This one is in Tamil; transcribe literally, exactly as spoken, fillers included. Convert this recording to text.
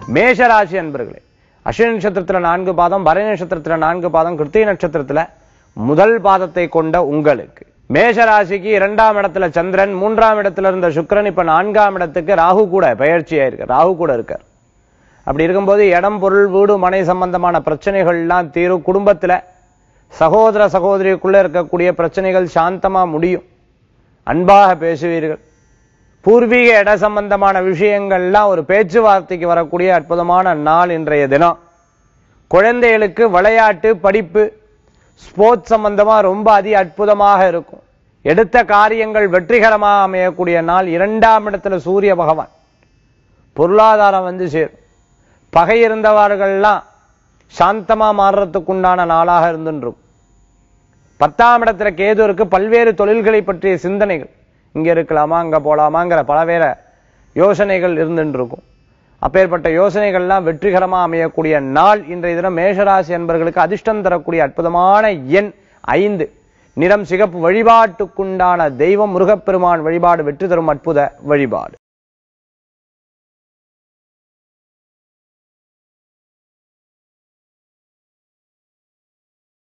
மேஷராசி அன்பர்களே, அஸ்வினி நட்சத்திரத்துல நான்கு பாதம், பரணி நட்சத்திரத்துல நான்கு பாதம், கிருத்திகை நட்சத்திரத்துல முதல் பாதத்தை கொண்ட உங்களுக்கு மேஷராசிக்கு இரண்டாம் இடத்துல சந்திரன், மூன்றாம் இடத்துல இருந்த சுக்கிரன் இப்ப நான்காம் இடத்துக்கு ராகு கூட பயிற்சியா இருக்கு, ராகு கூட இருக்கார். அப்படி இருக்கும்போது இடம், பொருள், வீடு, மனை சம்பந்தமான பிரச்சனைகள் எல்லாம் தீரும். குடும்பத்துல சகோதர சகோதரிக்குள்ள இருக்கக்கூடிய பிரச்சனைகள் சாந்தமா முடியும். அன்பாக பேசுவீர்கள். பூர்வீக இட சம்பந்தமான விஷயங்கள்லாம் ஒரு பேச்சுவார்த்தைக்கு வரக்கூடிய அற்புதமான நாள் இன்றைய தினம். குழந்தைகளுக்கு விளையாட்டு, படிப்பு, ஸ்போர்ட்ஸ் சம்பந்தமா ரொம்ப அதி அற்புதமாக இருக்கும். எடுத்த காரியங்கள் வெற்றிகரமாக அமையக்கூடிய நாள். இரண்டாம் இடத்துல சூரிய பகவான். பொருளாதாரம் வந்து சேரும். பகை இருந்தவர்கள்லாம் சாந்தமா மாறுறதுக்குண்டான நாளாக இருந்துருக்கும். பத்தாம் இடத்துல கேது இருக்கு. பல்வேறு தொழில்களை பற்றிய சிந்தனைகள், இங்க இருக்கலாமா அங்க போலாமாங்கிற பலவேற யோசனைகள் இருந்துட்டு இருக்கும். அப்பேற்பட்ட யோசனைகள்லாம் வெற்றிகரமா அமையக்கூடிய நாள் இன்றைய தினம். மேஷராசி என்பவர்களுக்கு அதிர்ஷ்டம் தரக்கூடிய அற்புதமான எண் ஐந்து. நிறம் சிகப்பு. வழிபாட்டுக்குண்டான தெய்வம் முருகப்பெருமான் வழிபாடு வெற்றி தரும் அற்புத வழிபாடு.